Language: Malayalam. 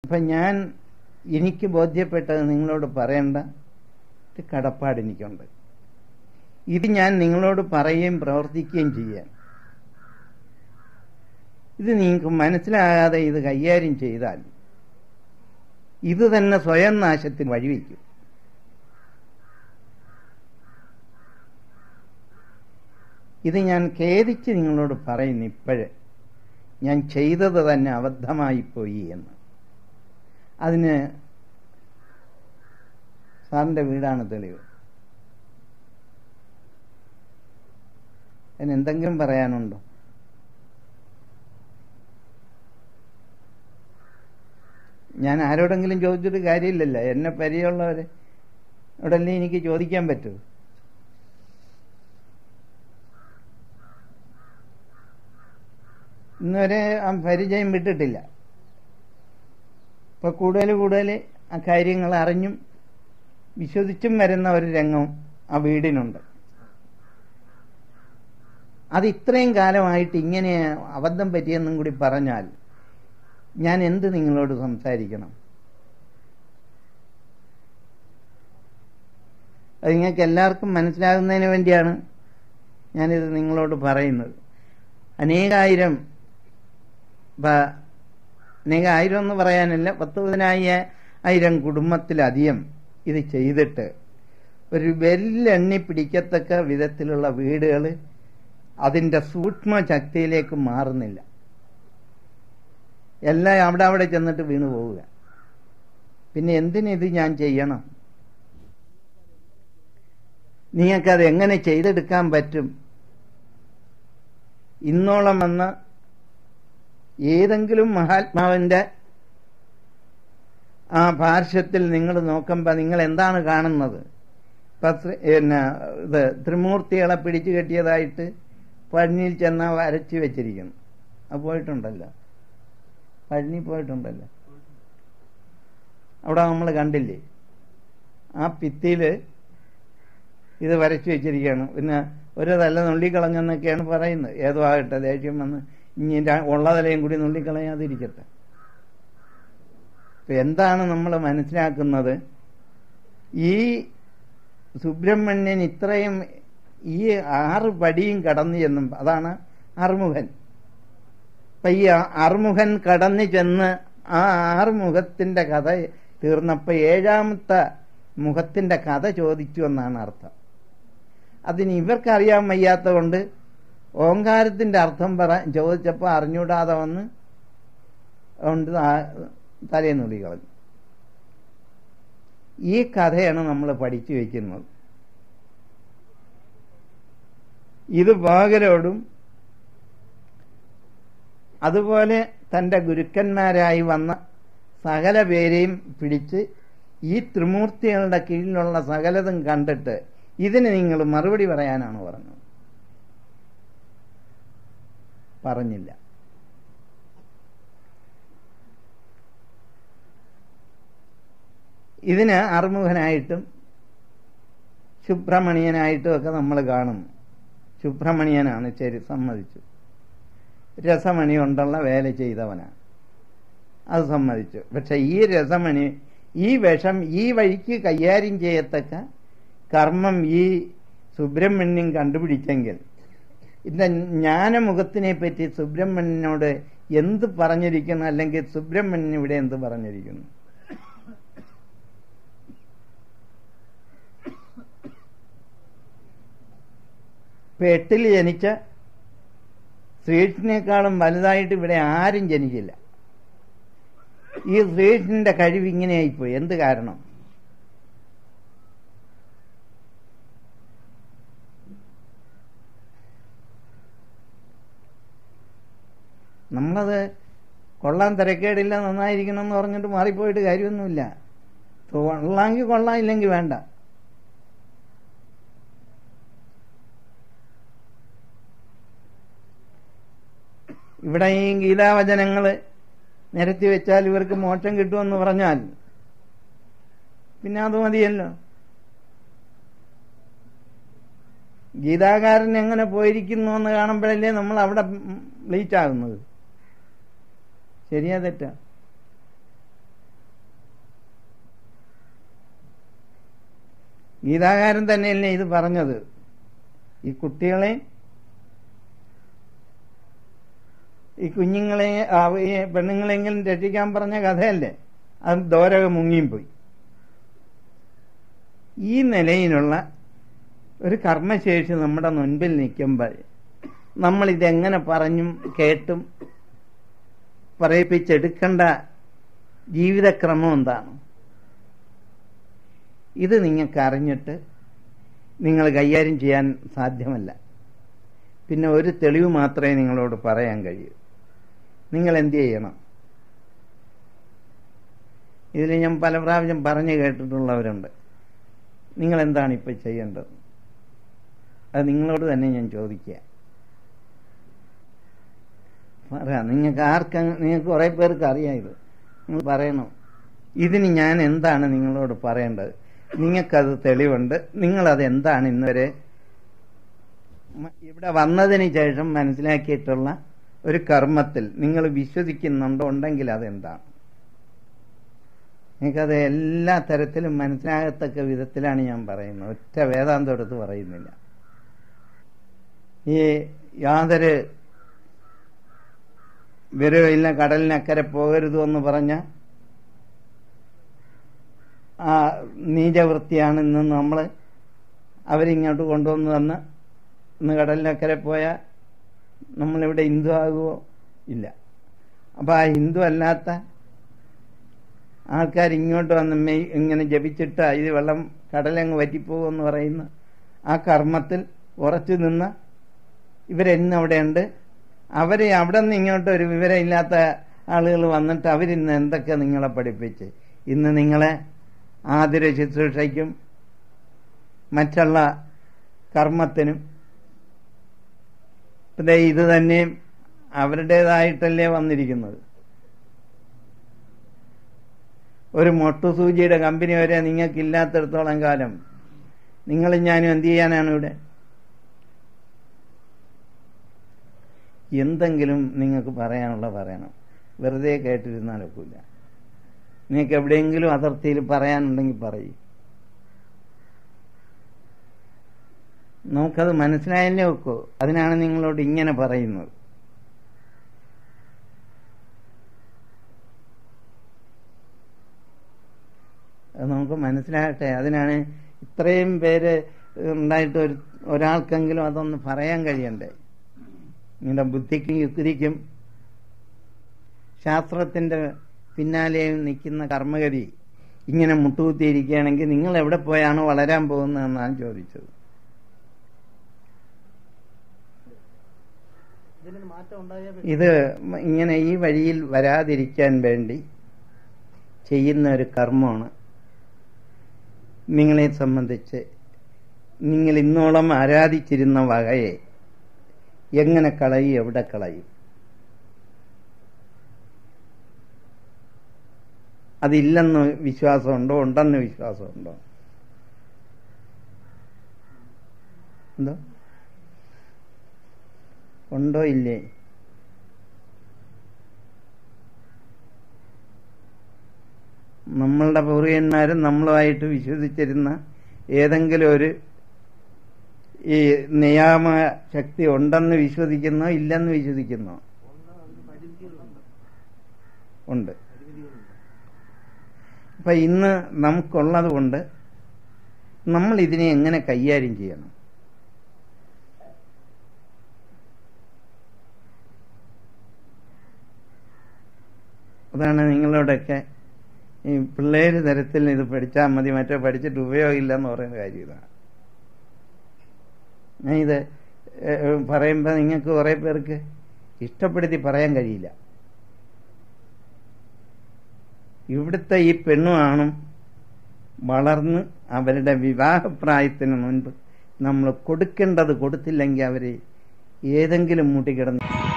അപ്പം എനിക്ക് ബോധ്യപ്പെട്ടത് നിങ്ങളോട് പറയേണ്ട കടപ്പാട് എനിക്കുണ്ട്. ഇത് ഞാൻ നിങ്ങളോട് പറയുകയും പ്രവർത്തിക്കുകയും ചെയ്യാൻ. ഇത് നിങ്ങൾക്ക് മനസ്സിലാകാതെ ഇത് കൈകാര്യം ചെയ്താൽ ഇത് തന്നെ സ്വയം നാശത്തിന് വഴിവെക്കും. ഇത് ഞാൻ ഖേദിച്ച് നിങ്ങളോട് പറയുന്നു. ഇപ്പോഴേ ഞാൻ ചെയ്തത് തന്നെ അബദ്ധമായിപ്പോയി എന്ന്. അതിന് സാറിൻ്റെ വീടാണ് തെളിവ്. അതിനെന്തെങ്കിലും പറയാനുണ്ടോ? ഞാൻ ആരോടെങ്കിലും ചോദിച്ചിട്ട് കാര്യമില്ലല്ലോ. എന്നെ പരിചയമുള്ളവരെ അവിടെയല്ലേ എനിക്ക് ചോദിക്കാൻ പറ്റൂ. ഇന്നുവരെ ആ പരിചയം വിട്ടിട്ടില്ല. ഇപ്പൊ കൂടുതൽ ആ കാര്യങ്ങൾ അറിഞ്ഞും വിശ്വസിച്ചും വരുന്ന ഒരു രംഗം ആ വീടിനുണ്ട്. അത് ഇത്രയും കാലമായിട്ട് ഇങ്ങനെ അബദ്ധം പറ്റിയെന്നും കൂടി പറഞ്ഞാൽ ഞാൻ എന്ത് നിങ്ങളോട് സംസാരിക്കണം? അത് നിങ്ങൾക്ക് എല്ലാവർക്കും മനസ്സിലാകുന്നതിന് വേണ്ടിയാണ് ഞാനിത് നിങ്ങളോട് പറയുന്നത്. അനേകായിരം എന്ന് പറയാനല്ല, 10,000 കുടുംബത്തിലധികം ഇത് ചെയ്തിട്ട് ഒരു വെല്ലെണ്ണി പിടിക്കത്തക്ക വിധത്തിലുള്ള വീടുകൾ അതിൻ്റെ സൂക്ഷ്മ ശക്തിയിലേക്ക് മാറുന്നില്ല. എല്ലാം അവിടെ ചെന്നിട്ട് വീണു പോവുക. പിന്നെ എന്തിനിത് ഞാൻ ചെയ്യണം? നിങ്ങൾക്കത് എങ്ങനെ ചെയ്തെടുക്കാൻ പറ്റും? ഇന്നോളം വന്ന ഏതെങ്കിലും മഹാത്മാവിൻ്റെ ആ പാർശ്വത്തിൽ നിങ്ങൾ നോക്കുമ്പോൾ നിങ്ങൾ എന്താണ് കാണുന്നത്? ഇത് ത്രിമൂർത്തികളെ പിടിച്ചു കെട്ടിയതായിട്ട് പഴനിയിൽ ചെന്നാൽ വരച്ചു വെച്ചിരിക്കുന്നു. അത് പോയിട്ടുണ്ടല്ലോ, പഴനി പോയിട്ടുണ്ടല്ലോ, അവിടെ നമ്മൾ കണ്ടില്ലേ? ആ ഭിത്തിയിൽ ഇത് വരച്ചു വെച്ചിരിക്കുകയാണ്. പിന്നെ ഒരു തല നുള്ളിക്കളഞ്ഞെന്നൊക്കെയാണ് പറയുന്നത്. ഏതോ ആകട്ടെ, ദേഷ്യം വന്ന് ഇനി ഉള്ള തലയും കൂടി നുള്ളിക്കളയാതിരിക്കട്ടെ. ഇപ്പം എന്താണ് നമ്മൾ മനസ്സിലാക്കുന്നത്? ഈ സുബ്രഹ്മണ്യൻ ഇത്രയും ഈ 6 പടിയും കടന്നു ചെന്നും, അതാണ് ആറുമുഖൻ. അപ്പം ഈ ആറുമുഖൻ കടന്നു ചെന്ന് ആ 6 മുഖത്തിൻ്റെ കഥ തീർന്നപ്പോൾ 7ാമത്തെ മുഖത്തിൻ്റെ കഥ ചോദിച്ചു എന്നാണ് അർത്ഥം. അതിന് ഇവർക്കറിയാൻ വയ്യാത്ത കൊണ്ട് ഓങ്കാരത്തിൻ്റെ അർത്ഥം ചോദിച്ചപ്പോൾ അറിഞ്ഞൂടാതെ വന്ന് കൊണ്ട് തലേന്നുള്ളി കളഞ്ഞു. ഈ കഥയാണ് നമ്മൾ പഠിച്ചു വയ്ക്കുന്നത്. ഇത് ഭാഗരോടും അതുപോലെ തൻ്റെ ഗുരുക്കന്മാരായി വന്ന സകല പേരെയും പിടിച്ച് ഈ ത്രിമൂർത്തികളുടെ കീഴിലുള്ള സകലതും കണ്ടിട്ട് ഇതിന് നിങ്ങൾ മറുപടി പറയാനാണ് പറഞ്ഞത്. പറഞ്ഞില്ല. ഇതിന് അറുമുഖനായിട്ടും സുബ്രഹ്മണ്യനായിട്ടും ഒക്കെ നമ്മൾ കാണുന്നു. സുബ്രഹ്മണ്യനാണ്, ശരി, സമ്മതിച്ചു. രസമണി കൊണ്ടുള്ള വേല ചെയ്തവനാണ്, അത് സമ്മതിച്ചു. പക്ഷെ ഈ രസമണി, ഈ വിഷം ഈ വഴിക്ക് കൈകാര്യം ചെയ്യത്തക്ക കർമ്മം ഈ സുബ്രഹ്മണ്യൻ കണ്ടുപിടിച്ചെങ്കിൽ ഇതിന്റെ ജ്ഞാനമുഖത്തിനെ പറ്റി സുബ്രഹ്മണ്യനോട് എന്ത് പറഞ്ഞിരിക്കുന്നു? അല്ലെങ്കിൽ സുബ്രഹ്മണ്യൻ ഇവിടെ എന്ത് പറഞ്ഞിരിക്കുന്നു? ഇപ്പൊ 8ൽ ജനിച്ച ശ്രീകൃഷ്ണനേക്കാളും വലുതായിട്ട് ഇവിടെ ആരും ജനിക്കില്ല. ഈ ശ്രീകൃഷ്ണന്റെ കഴിവ് ഇങ്ങനെയായിപ്പോയി. എന്ത് കാരണം? നമ്മളത് കൊള്ളാൻ തിരക്കേടില്ല, നന്നായിരിക്കണം എന്ന് പറഞ്ഞിട്ട് മാറിപ്പോയിട്ട് കാര്യമൊന്നുമില്ല. കൊള്ളാമെങ്കിൽ കൊള്ളാം, ഇല്ലെങ്കിൽ വേണ്ട. ഇവിടെ ഈ ഗീതാവചനങ്ങൾ നിരത്തി വെച്ചാൽ ഇവർക്ക് മോക്ഷം കിട്ടുമെന്ന് പറഞ്ഞാൽ പിന്നെ അത് മതിയല്ലോ. ഗീതാകാരൻ എങ്ങനെ പോയിരിക്കുന്നു എന്ന് കാണുമ്പോഴല്ലേ നമ്മൾ അവിടെ ബ്ലീച്ചാകുന്നത്. ശരിയാ തെറ്റാ? ഗീതാകാരൻ തന്നെയല്ലേ ഇത് പറഞ്ഞത്. ഈ കുട്ടികളെ, ഈ കുഞ്ഞുങ്ങളെ, ഈ പെണ്ണുങ്ങളെങ്കിലും രക്ഷിക്കാൻ പറഞ്ഞ കഥയല്ലേ. അത് ദോരക മുങ്ങിയും പോയി. ഈ നിലയിലുള്ള ഒരു കർമ്മശേഷി നമ്മുടെ മുൻപിൽ നിൽക്കുമ്പോൾ നമ്മളിതെങ്ങനെ പറഞ്ഞും കേട്ടും പറയിപ്പിച്ചെടുക്കേണ്ട ജീവിതക്രമം എന്താണ്? ഇത് നിങ്ങൾക്ക് അറിഞ്ഞിട്ട് നിങ്ങൾ കൈകാര്യം ചെയ്യാൻ സാധ്യമല്ല. പിന്നെ ഒരു തെളിവ് മാത്രമേ നിങ്ങളോട് പറയാൻ കഴിയൂ. നിങ്ങൾ എന്ത് ചെയ്യണം? ഇതിൽ ഞാൻ പല പ്രാവശ്യം പറഞ്ഞു കേട്ടിട്ടുള്ളവരുണ്ട്. നിങ്ങൾ എന്താണ് ഇപ്പം ചെയ്യേണ്ടത്? അത് നിങ്ങളോട് തന്നെ ഞാൻ ചോദിക്കുക. പറയാം. നിങ്ങൾക്ക് കുറേ പേർക്ക് അറിയാം ഇത്. നിങ്ങൾ പറയണം, ഇതിന് ഞാൻ എന്താണ് നിങ്ങളോട് പറയേണ്ടത്? നിങ്ങൾക്കത് തെളിവുണ്ട്. നിങ്ങളത് എന്താണ് ഇന്നുവരെ ഇവിടെ വന്നതിന് ശേഷം മനസ്സിലാക്കിയിട്ടുള്ള ഒരു കർമ്മത്തിൽ നിങ്ങൾ വിശ്വസിക്കുന്നുണ്ടോ? ഉണ്ടെങ്കിൽ അതെന്താണ്? നിങ്ങൾക്കത് എല്ലാ തരത്തിലും മനസ്സിലാകത്തക്ക വിധത്തിലാണ് ഞാൻ പറയുന്നത്. ഒറ്റ വേദാന്തം എടുത്ത് പറയുന്നില്ല. ഈ യാതൊരു വിരവില്ല കടലിനക്കരെ പോകരുതു എന്ന് പറഞ്ഞ ആ നീചവൃത്തിയാണ് ഇന്ന് നമ്മൾ അവരിങ്ങോട്ട് കൊണ്ടുവന്ന് തന്ന് ഇന്ന് കടലിനക്കരെ പോയാൽ നമ്മളിവിടെ ഹിന്ദു ആകുമോ? ഇല്ല. അപ്പം ആ ഹിന്ദു അല്ലാത്ത ആൾക്കാർ ഇങ്ങോട്ട് വന്ന് ഇങ്ങനെ ജപിച്ചിട്ട് ഇത് വെള്ളം കടലങ്ങ് വറ്റിപ്പോകുമെന്ന് പറയുന്ന ആ കർമ്മത്തിൽ ഉറച്ചു നിന്ന് ഇവരെന്ന് അവിടെയുണ്ട്. അവർ അവിടെ നിന്ന് ഇങ്ങോട്ട് ഒരു വിവരമില്ലാത്ത ആളുകൾ വന്നിട്ട് അവരിന്ന് എന്തൊക്കെ നിങ്ങളെ പഠിപ്പിച്ച് ഇന്ന് നിങ്ങളെ ആതുര ശുശ്രൂഷയ്ക്കും മറ്റുള്ള കർമ്മത്തിനും ഇത് തന്നെ അവരുടേതായിട്ടല്ലേ വന്നിരിക്കുന്നത്. ഒരു മൊട്ടുസൂചിയുടെ കമ്പനി വരെ നിങ്ങൾക്കില്ലാത്തിടത്തോളം കാലം നിങ്ങളും ഞാനും എന്ത് ചെയ്യാനാണ് ഇവിടെ? എന്തെങ്കിലും നിങ്ങൾക്ക് പറയാനുള്ള പറയണം. വെറുതെ കേട്ടിരുന്നാലൊക്കില്ല. നിങ്ങൾക്ക് എവിടെയെങ്കിലും അതിർത്തിയിൽ പറയാനുണ്ടെങ്കിൽ പറയും. നമുക്കത് മനസ്സിലായല്ലേ ഒക്കോ. അതിനാണ് നിങ്ങളോട് ഇങ്ങനെ പറയുന്നത്. അത് നമുക്ക് മനസ്സിലാകട്ടെ. അതിനാണ് ഇത്രയും പേര് ഉണ്ടായിട്ട് ഒരാൾക്കെങ്കിലും അതൊന്ന് പറയാൻ കഴിയണ്ടേ. നിങ്ങളുടെ ബുദ്ധിക്കും യുക്തിക്കും ശാസ്ത്രത്തിന്റെ പിന്നാലെയും നിൽക്കുന്ന കർമ്മഗതി ഇങ്ങനെ മുട്ടുകുത്തിയിരിക്കുകയാണെങ്കിൽ നിങ്ങൾ എവിടെ പോയാണോ വളരാൻ പോകുന്നതെന്നാണ് ചോദിച്ചത്. ഇത് ഇങ്ങനെ ഈ വഴിയിൽ വരാതിരിക്കാൻ വേണ്ടി ചെയ്യുന്ന ഒരു കർമ്മമാണ്. നിങ്ങളെ സംബന്ധിച്ച് നിങ്ങൾ ഇന്നോളം ആരാധിച്ചിരുന്ന വകയെ എങ്ങനെ കളയും, എവിടെ കളയും? അതില്ലെന്ന് വിശ്വാസമുണ്ടോ? ഉണ്ടെന്ന് വിശ്വാസമുണ്ടോ? എന്തോ ഉണ്ടോ ഇല്ലേ? നമ്മളുടെ പൂർവികന്മാരും നമ്മളുമായിട്ട് വിശ്വസിച്ചിരുന്ന ഏതെങ്കിലും ഒരു ഈ നിയാമ ശക്തി ഉണ്ടെന്ന് വിശ്വസിക്കുന്നോ ഇല്ലെന്ന് വിശ്വസിക്കുന്നോ? ഉണ്ട്. അപ്പൊ ഇന്ന് നമുക്കുള്ളത് കൊണ്ട് നമ്മൾ ഇതിനെ എങ്ങനെ കൈകാര്യം ചെയ്യണം? അതാണ് നിങ്ങളോടൊക്കെ ഈ പിള്ളേര് തരത്തിൽ ഇത് പഠിച്ചാൽ മതി, മറ്റോ പഠിച്ചിട്ട് ഉപയോഗമില്ല എന്ന് പറയുന്ന കാര്യം ഇതാണ്. ഞാൻ ഇത് പറയുമ്പോൾ നിങ്ങൾക്ക് കുറേ പേർക്ക് ഇഷ്ടപ്പെടുത്തി പറയാൻ കഴിയില്ല. ഇവിടുത്തെ ഈ പെണ്ണും ആണും വളർന്ന് അവരുടെ വിവാഹപ്രായത്തിന് മുൻപ് നമ്മൾ കൊടുക്കേണ്ടത് കൊടുത്തില്ലെങ്കിൽ അവർ ഏതെങ്കിലും മുട്ടിക്കിടന്ന്